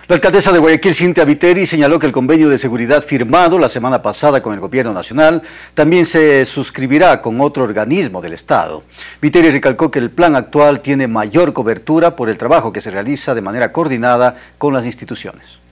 La alcaldesa de Guayaquil, Cintia Viteri, señaló que el convenio de seguridad firmado la semana pasada con el gobierno nacional también se suscribirá con otro organismo del Estado. Viteri recalcó que el plan actual tiene mayor cobertura por el trabajo que se realiza de manera coordinada con las instituciones.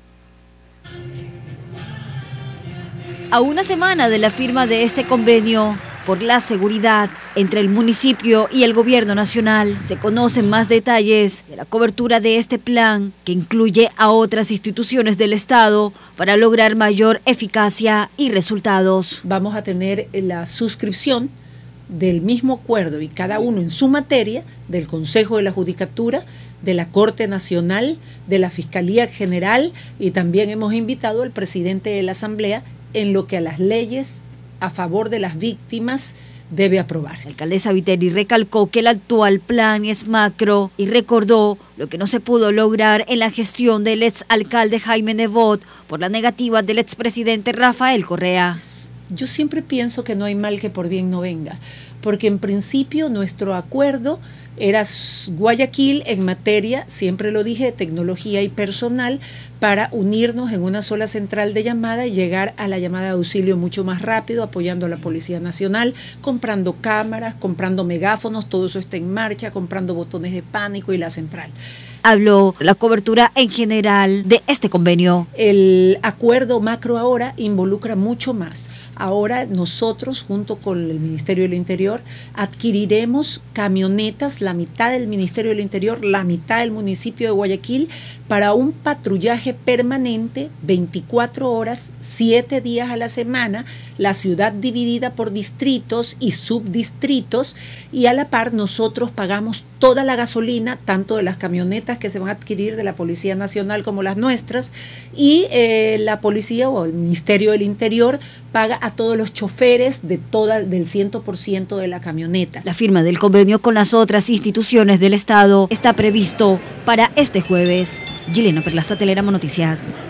A una semana de la firma de este convenio por la seguridad entre el municipio y el gobierno nacional, se conocen más detalles de la cobertura de este plan que incluye a otras instituciones del Estado para lograr mayor eficacia y resultados. Vamos a tener la suscripción del mismo acuerdo y cada uno en su materia del Consejo de la Judicatura, de la Corte Nacional, de la Fiscalía General, y también hemos invitado al presidente de la Asamblea en lo que a las leyes a favor de las víctimas debe aprobar. La alcaldesa Viteri recalcó que el actual plan es macro y recordó lo que no se pudo lograr en la gestión del exalcalde Jaime Nebot por la negativa del expresidente Rafael Correa. Yo siempre pienso que no hay mal que por bien no venga, porque en principio nuestro acuerdo era Guayaquil en materia, siempre lo dije, de tecnología y personal, para unirnos en una sola central de llamada y llegar a la llamada de auxilio mucho más rápido, apoyando a la Policía Nacional, comprando cámaras, comprando megáfonos, todo eso está en marcha, comprando botones de pánico y la central. Habló de la cobertura en general de este convenio. El acuerdo macro ahora involucra mucho más. Ahora nosotros, junto con el Ministerio del Interior, adquiriremos camionetas, la mitad del Ministerio del Interior, la mitad del municipio de Guayaquil, para un patrullaje permanente, 24 horas, 7 días a la semana, la ciudad dividida por distritos y subdistritos, y a la par nosotros pagamos toda la gasolina, tanto de las camionetas que se van a adquirir de la Policía Nacional como las nuestras, y la policía o el Ministerio del Interior paga a todos los choferes del 100% de la camioneta. La firma del convenio con las otras instituciones del Estado está previsto para este jueves. Gilena Perlaza, Telerama Noticias.